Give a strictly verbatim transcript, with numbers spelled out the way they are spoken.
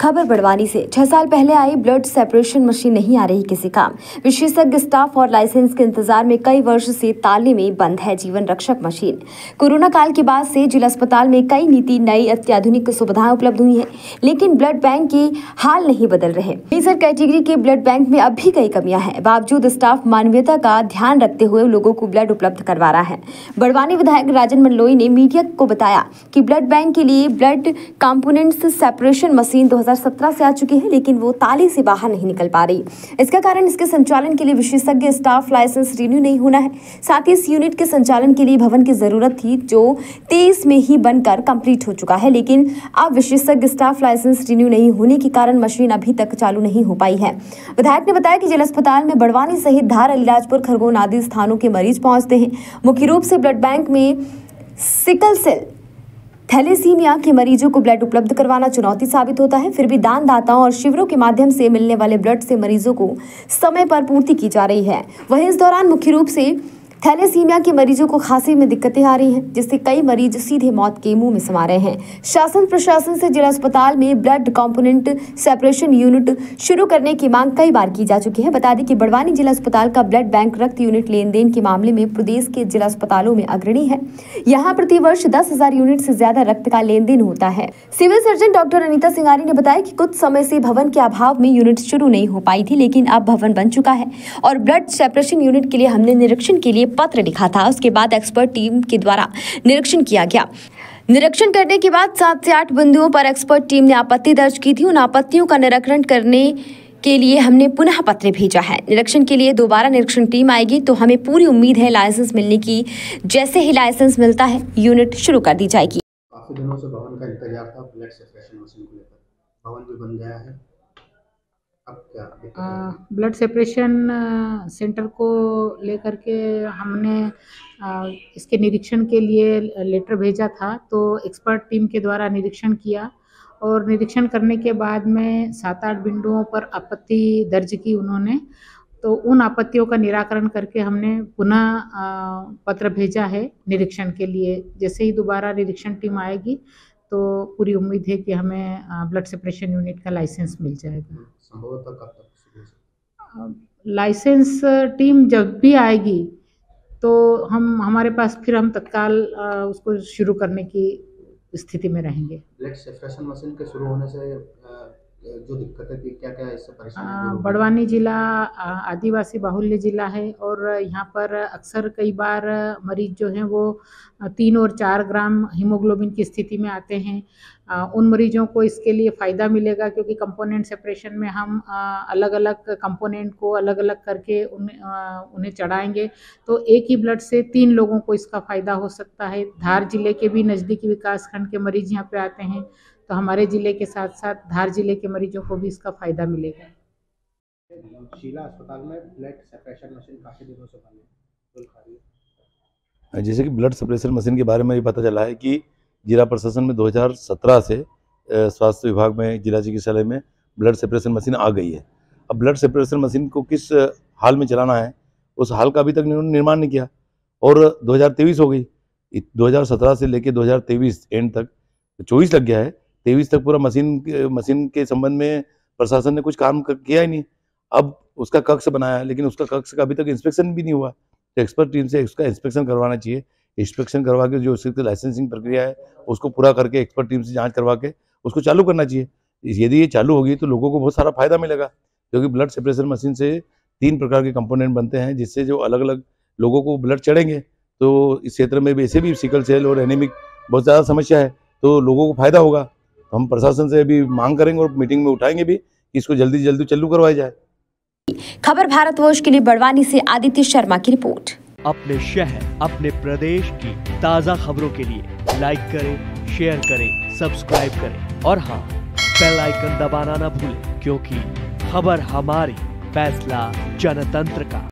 खबर बड़वानी से। छह साल पहले आई ब्लड सेपरेशन मशीन नहीं आ रही किसी काम। विशेषज्ञ स्टाफ और लाइसेंस के इंतजार में कई वर्ष से ताले में बंद है जीवन रक्षक मशीन। कोरोना काल के बाद से जिला अस्पताल में कई नीति नई अत्याधुनिक सुविधाएं उपलब्ध हुई हैं, लेकिन ब्लड बैंक के हाल नहीं बदल रहे। मेजर कैटेगरी के ब्लड बैंक में अब भी कई कमियां हैं। बावजूद स्टाफ मानवीयता का ध्यान रखते हुए लोगों को ब्लड उपलब्ध करवा रहा है। बड़वानी विधायक राजन मंडलोई ने मीडिया को बताया कि ब्लड बैंक के लिए ब्लड कंपोनेंट्स सेपरेशन मशीन दो हज़ार सत्रह से आ चुकी है, लेकिन वो ताले से बाहर नहीं निकल पा रही। इसका कारण इसके संचालन के लिए विशेषज्ञ स्टाफ लाइसेंस रिन्यू नहीं होना है। साथ ही इस यूनिट के संचालन के लिए भवन की जरूरत थी, जो तेईस में ही बनकर कंप्लीट हो चुका है, लेकिन अब विशेषज्ञ स्टाफ लाइसेंस रिन्यू नहीं होने के कारण मशीन अभी तक चालू नहीं हो पाई है। विधायक ने बताया कि जिला अस्पताल में बड़वानी सहित धार, अलीराजपुर, खरगोन आदि स्थानों के मरीज पहुंचते हैं। मुख्य रूप से ब्लड बैंक में सिकल सेल थैलेसीमिया के मरीजों को ब्लड उपलब्ध करवाना चुनौती साबित होता है। फिर भी दान दाताओं और शिविरों के माध्यम से मिलने वाले ब्लड से मरीजों को समय पर पूर्ति की जा रही है। वहीं इस दौरान मुख्य रूप से थैलेसीमिया के मरीजों को खांसी में दिक्कतें आ रही हैं, जिससे कई मरीज सीधे मौत के मुंह में समा रहे हैं। शासन प्रशासन से जिला अस्पताल में ब्लड कंपोनेंट सेपरेशन यूनिट शुरू करने की मांग कई बार की जा चुकी है। बता दें कि बड़वानी जिला अस्पताल का ब्लड बैंक रक्त यूनिट लेन देन के मामले में प्रदेश के जिला अस्पतालों में अग्रणी है। यहाँ प्रति वर्ष दस हजार यूनिट से ज्यादा रक्त का लेन देन होता है। Civil surgeon doctor Anita Singari ने बताया कि कुछ समय से भवन के अभाव में यूनिट शुरू नहीं हो पाई थी, लेकिन अब भवन बन चुका है और ब्लड सेपरेशन यूनिट के लिए हमने निरीक्षण के लिए पत्र लिखा था। उसके बाद एक्सपर्ट टीम के द्वारा निरीक्षण किया गया। निरीक्षण करने के बाद सात से आठ बिंदुओं पर एक्सपर्ट टीम ने आपत्ति दर्ज की थी। उन आपत्तियों का निराकरण करने के लिए हमने पुनः पत्र भेजा है। निरीक्षण के लिए दोबारा निरीक्षण टीम आएगी, तो हमें पूरी उम्मीद है लाइसेंस मिलने की। जैसे ही लाइसेंस मिलता है यूनिट शुरू कर दी जाएगी। काफी दिनों से भवन का इंतजार था ब्लड सेपरेशन मशीन को लेकर। भवन भी बन गया है, अब क्या दिक्कत है? ब्लड सेपरेशन सेंटर को लेकर के हमने आ, इसके निरीक्षण के लिए लेटर भेजा था, तो एक्सपर्ट टीम के द्वारा निरीक्षण किया और निरीक्षण करने के बाद में सात आठ बिंदुओं पर आपत्ति दर्ज की उन्होंने। तो उन आपत्तियों का निराकरण करके हमने पुनः पत्र भेजा है निरीक्षण के लिए। जैसे ही दोबारा निरीक्षण टीम आएगी तो पूरी उम्मीद है कि हमें ब्लड सेपरेशन यूनिट का लाइसेंस मिल जाएगा। संभवतः कब तक? लाइसेंस टीम जब भी आएगी तो हम हमारे पास फिर हम तत्काल उसको शुरू करने की स्थिति में रहेंगे। ब्लड सेपरेशन मशीन के शुरू होने से जो दिक्कतें थी, क्या क्या इससे परेशानी? बड़वानी जिला आदिवासी बाहुल्य जिला है और यहाँ पर अक्सर कई बार मरीज जो हैं वो तीन और चार ग्राम हीमोग्लोबिन की स्थिति में आते हैं। उन मरीजों को इसके लिए फ़ायदा मिलेगा, क्योंकि कंपोनेंट सेपरेशन में हम अलग अलग कंपोनेंट को अलग अलग करके उन उन्हें चढ़ाएंगे, तो एक ही ब्लड से तीन लोगों को इसका फ़ायदा हो सकता है। धार जिले के भी नज़दीकी विकास खंड के मरीज यहाँ पे आते हैं, तो हमारे ज़िले के साथ साथ धार जिले के मरीजों को भी इसका फ़ायदा मिलेगा। जिला अस्पताल में ब्लड सेपरेशन मशीन काफ़ी दिनों से बनी है। जैसे कि ब्लड सेपरेशन मशीन के बारे में ये पता चला है कि जिला प्रशासन में दो हज़ार सत्रह से स्वास्थ्य विभाग में जिला चिकित्सालय में ब्लड सेपरेशन मशीन आ गई है। अब ब्लड सेपरेशन मशीन को किस हाल में चलाना है, उस हाल का अभी तक निर्माण नहीं किया और दो हज़ार तेईस हो गई। दो हज़ार सत्रह से लेकर दो हज़ार तेईस एंड तक चौबीस लग गया है, तेईस तक पूरा मशीन मशीन के संबंध में प्रशासन ने कुछ काम किया ही नहीं। अब उसका कक्ष बनाया है, लेकिन उसका कक्ष का अभी तक इंस्पेक्शन भी नहीं हुआ। तो एक्सपर्ट टीम से उसका इंस्पेक्शन करवाना चाहिए। इंस्पेक्शन करवा के जो उसकी लाइसेंसिंग प्रक्रिया है उसको पूरा करके एक्सपर्ट टीम से जांच करवा के उसको चालू करना चाहिए। यदि ये चालू होगी तो लोगों को बहुत सारा फायदा मिलेगा, क्योंकि ब्लड सेपरेशन मशीन से तीन प्रकार के कंपोनेंट बनते हैं, जिससे जो अलग अलग लोगों को ब्लड चढ़ेंगे। तो इस क्षेत्र में वैसे भी सिकल सेल और एनीमिक बहुत ज़्यादा समस्या है, तो लोगों को फायदा होगा। तो हम प्रशासन से अभी मांग करेंगे और मीटिंग में उठाएंगे भी कि इसको जल्दी से जल्दी चालू करवाया जाए। खबर भारतवर्ष के लिए बड़वानी से आदित्य शर्मा की रिपोर्ट। अपने शहर, अपने प्रदेश की ताज़ा खबरों के लिए लाइक करें, शेयर करें, सब्सक्राइब करें और हाँ, बेल आइकन दबाना ना भूलें, क्योंकि खबर हमारी, फैसला जनतंत्र का।